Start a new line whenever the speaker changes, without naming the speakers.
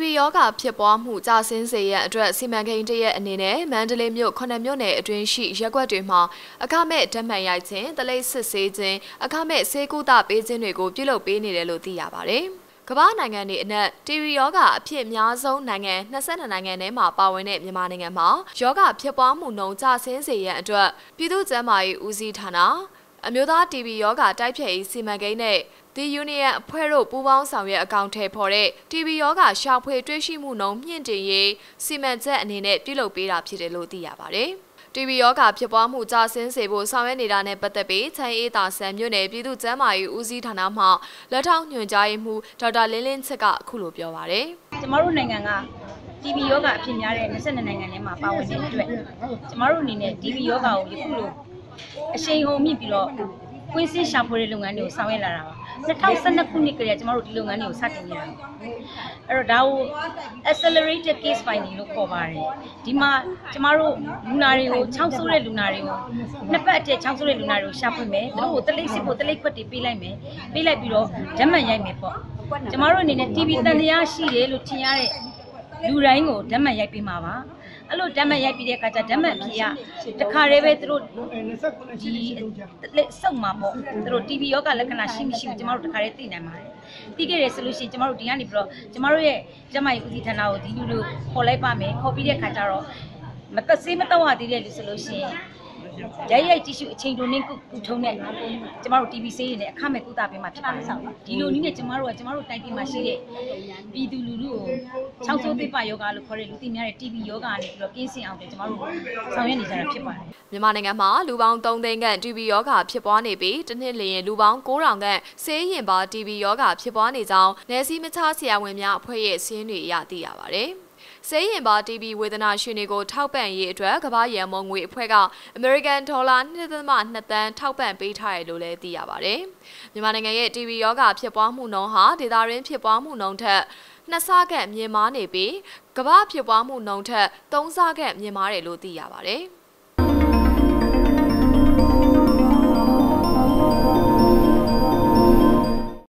TV ယောဂဖြစ်ပွားမှုကြာဆင်းစေရန်အတွက်စီမံကိန်းတရက်အနေနဲ့မန္တလေးမြို့9မြို့နယ်အတွင်းရှိရပ်ကွက်တွေမှာအခမဲ့ဓာတ်မှန်ရိုက်ခြင်းတလိပ်စစ်ဆေးခြင်းအခမဲ့ဆေးကုသပေးခြင်းတွေကိုပြုလုပ်ပေးနေတယ်လို့သိရပါတယ်။ကမ္ဘာနိုင်ငံတွေအနက် TV ယောဂအဖြစ်အများဆုံးနိုင်ငံ22နိုင်ငံထဲမှာပါဝင်တဲ့မြန်မာနိုင်ငံမှာယောဂဖြစ်ပွားမှုနှုန်းကြာဆင်းစေရန်အတွက်ပြည်သူ့ကျန်းမာရေးဦးစီးဌာနအမျိုးသား TV ယောဂတိုက်ဖျက်ရေးစီမံကိန်းနဲ့The Union အဖွဲ့တို့ပူးပေါင်းဆောင်ရွက်အကောင့်ထဲပေါ်တဲ့ TV ယောဂရှာဖွေတွေ့ရှိမှုနှုန်းမြင့်တင်ရေးစီမံချက်အနေနဲ့ပြုလုပ်ပေးတာဖြစ်တယ်လို့သိရပါတယ်။ TV ယောဂဖြစ်ပွားမှုကြာဆင်းစေဖို့ဆောင်ရွက်နေတာနဲ့ပတ်သက်ပြီးချမ်းအေးသာဆန်မြို့နယ်ပြည်သူ့ကျန်းမာရေးဦးစီးဌာနမှလက်ထောက်ညွှန်ကြားရေးမှူးဒေါက်တာလင်းလင်းချစ်ကအခုလိုပြောပါတယ်
။ကျမတို့နိုင်ငံက TV ယောဂအဖြစ်များတဲ့22နိုင်ငံထဲမှာပါဝင်တဲ့အတွက်ကျမတို့အနေနဲ့ TV ယောဂကိုယခုလိုအရှိန်ဟုန်မြင့်ပြီးတော့ကွင်းစင်းရှာဖွေတဲ့လုပ်ငန်းတွေကိုဆောင်ရွက်လာတာပါ2012ခုနှစ်ကတည်းကကျမတို့ဒီလုပ်ငန်းတွေကိုစတင်နေတာအဲ့တော့ဒါကို accelerated case finding လို့ခေါ်ပါတယ်ဒီမှာကျမတို့လူနာတွေကိုချောင်းဆိုးတဲ့လူနာတွေကိုနှစ်ပတ်အကျချောင်းဆိုးတဲ့လူနာတွေကိုရှာဖွေမယ်သူတို့ကိုတလိပ်စစ်ဖို့တလိပ်ခွက်တွေပေးလိုက်မယ်ပေးလိုက်ပြီးတော့ဓာတ်မှန်ရိုက်မယ်ပေါ့ကျမတို့အနေနဲ့ TV တန်တရားရှိတယ်လို့ထင်ရတဲ့လူတိုင်းကိုဓာတ်မှန်ရိုက်ပေးမှာပါအဲ့လိုဓာတ်မှန်ရိုက်ပြီးတဲ့အခါကျဓာတ်မှန်ဖြေရတခါတည်းပဲသူတို့ဒီစုံမှာပေါ့သူတို့ TV ယောဂလက္ခဏာရှိမရှိကိုကျမတို့တခါတည်းသိနိုင်ပါတယ်သိခဲ့တယ်ဆိုလို့ရှိရင်ကျမတို့ဒီကနေပြီးတော့ကျမတို့ရဲ့ကျမရဲ့ဦးစီးဌာနကိုဒီလူတို့ခေါ်လိုက်ပါမယ်ခေါ်ပြီးတဲ့အခါကျတော့မသက်ဆေးမတော့ရသေးတဲ့လူဆိုလို့ရှိရင်ရိုက်ကြည့်ရှုအချိန်တိုနဲ့ကုထုံးနဲ့ကျမတို့ TV ဆေးတွေနဲ့အခမဲ့ကုသပေးမှာဖြစ်ပါတယ်ဒီလိုနည်းနဲ့ကျမတို့တိုင်းပြည်မှာရှိတဲ့ပြည်သူလူထုကိုချောင်းဆိုးသိပ္ပယောဂလို့ခေါ်တဲ့လူသိများတဲ့ TV ယောဂကနေပြီးတော့ကင်းစင်အောင်ကျမတို့ဆောင်ရွက်နေကြတာဖြစ်ပါတယ်
မြန်မာနိုင်ငံမှာလူပေါင်း3သိန်းခန့် TV ယောဂဖြစ်ပွားနေပြီးတစ်နှစ်လျင်လူပေါင်း9000ခန့်ဆေးရင်ပါ TV ယောဂဖြစ်ပွားနေကြောင်းနယ်စည်းမခြားဆရာဝန်များအဖွဲ့ရဲ့စာရင်းတွေအရသိရပါတယ်ဆေးရင်ပါ TV ဝေဒနာရှင်တွေကိုထောက်ပံ့ရေးအတွက်ကမ္ဘာရန်မုံငွေအဖွဲ့က American $2.2 သန်းထောက်ပံ့ပေးထားတယ်လို့လည်းသိရပါတယ်။မြန်မာနိုင်ငံရဲ့ TV ယောဂဖြစ်ပွားမှုနှုန်းဟာဒေသတွင်းဖြစ်ပွားမှုနှုန်းထက်2ဆခန့်မြင့်မားနေပြီးကမ္ဘာဖြစ်ပွားမှုနှုန်းထက်3ဆခန့်မြင့်မားတယ်လို့သိရပါတယ်။